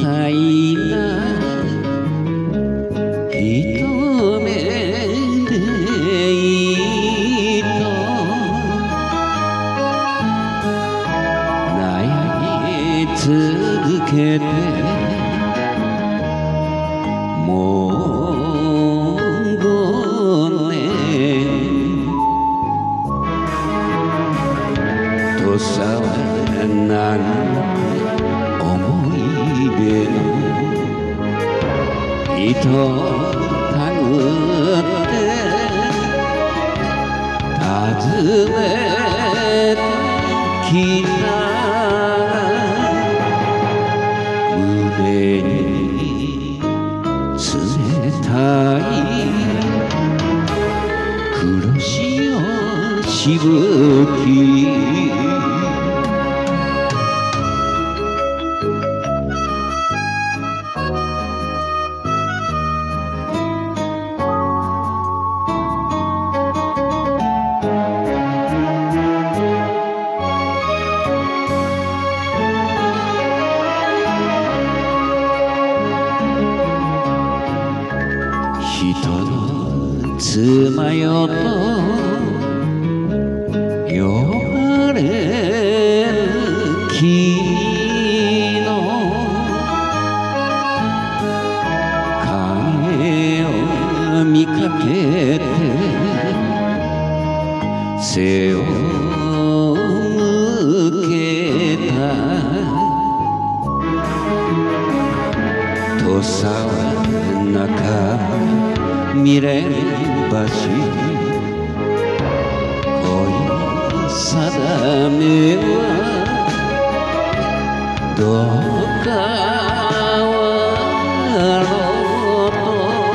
たいな一目でいいと悩み続けてもう5年とさはなん思い出の糸たぐって訪ねてきた胸に冷たい黒潮しぶき人の妻よと呼ばれる君の影を見かけて背を向けた土佐は中未練橋恋定めはどうかろうと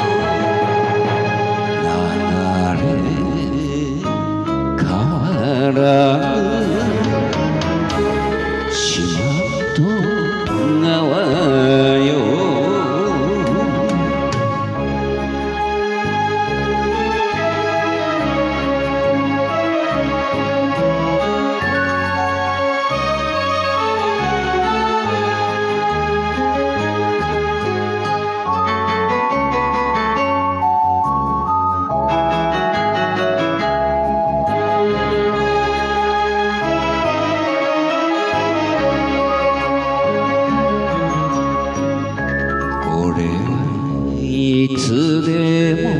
流れ変わらぬ四万十川よいつでも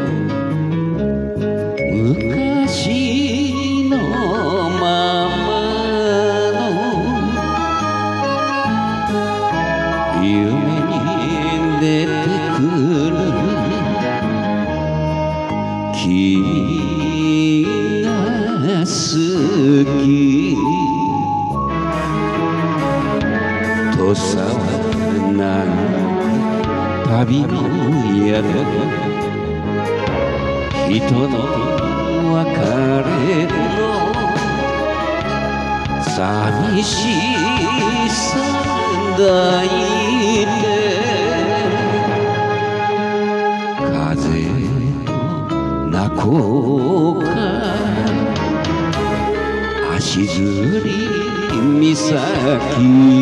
昔のままの夢に出てくる君が好き土佐はなん旅の宿人の別れの寂しさ抱いて風と泣こうか足摺岬